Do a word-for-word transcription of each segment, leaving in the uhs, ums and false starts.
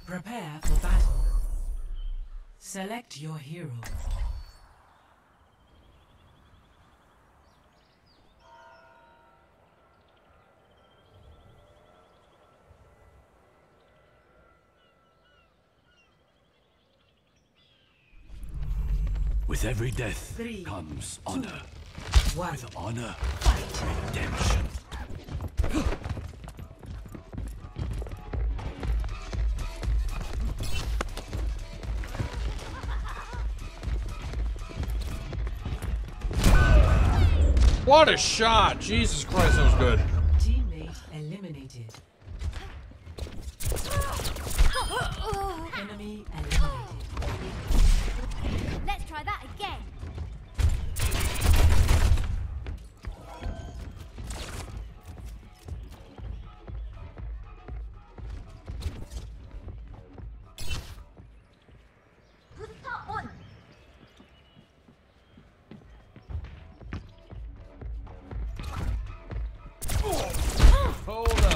Prepare for battle. Select your hero. With every death Three, comes two, honor. One. With honor, Fight. redemption. What a shot! Jesus Christ, that was good. Teammate eliminated. Enemy eliminated. Let's try that again. Hold up.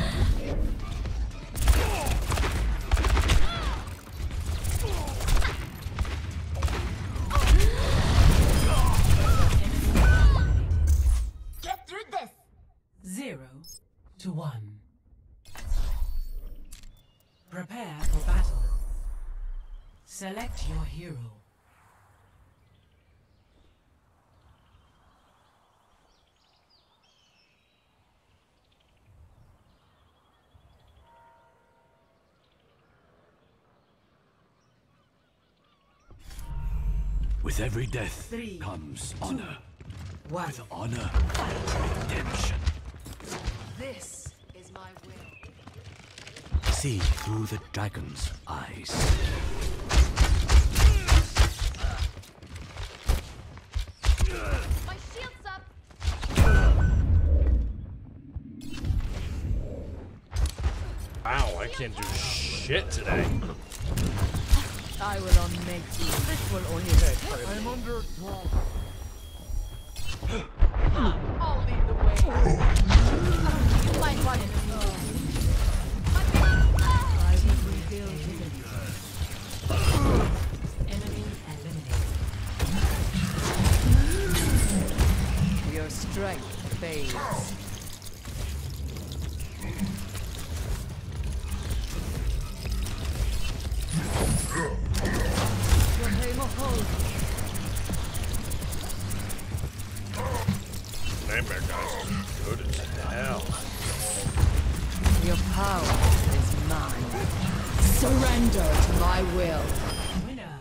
Get through this. Zero to one. Prepare for battle. Select your hero. With every death Three, comes two, honor. One. With honor, redemption. This is my will. See through the dragon's eyes. My shield's up. Wow, I can't do shit today. I will unmake you. This will only hurt for a bit. I'm under attack. I'll lead the way. My body. I will rebuild his Enemy eliminated. Your strength fades. Your name of hope. Nightmare guys are good as hell. Your power is mine. Surrender to my will. Winner.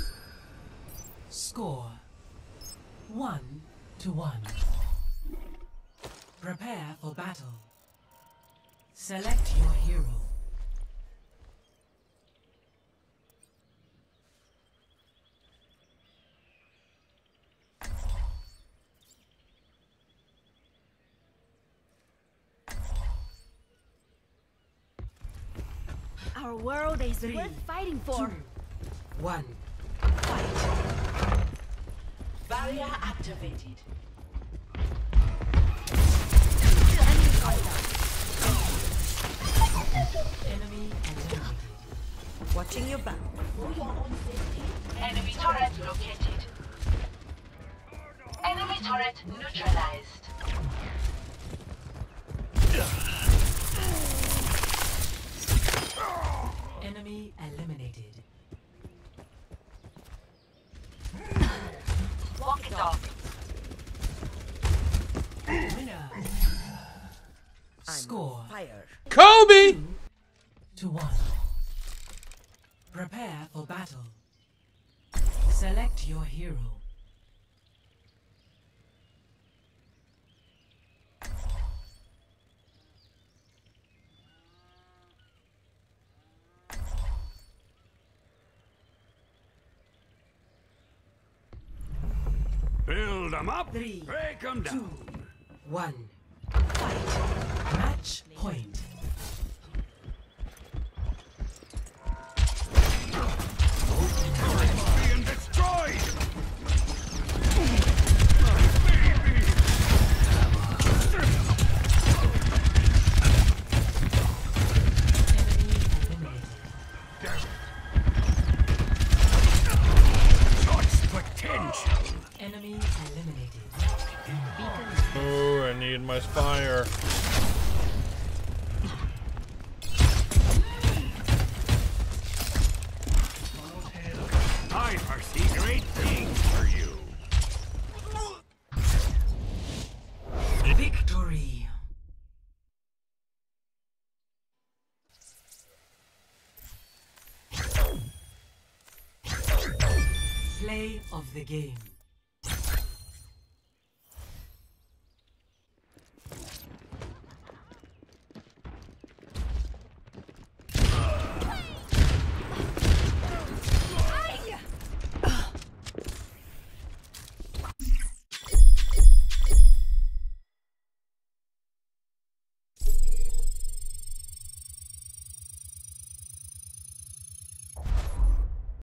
Score. One to one. Prepare for battle. Select your hero. Our world is Three, worth fighting for. Two, one. Fight. Barrier activated. Enemy eliminated. Watching your back. Enemy turret located. Enemy turret neutralized. Enemy eliminated. Walk it off. Winner. Score. Fire. Kobe! To one. Prepare for battle. Select your hero. Build them up, Three, break them two, down. one. Fight. Match point. Being destroyed! Enemy eliminated. need my fire. I foresee great things for you. Victory. Play of the game.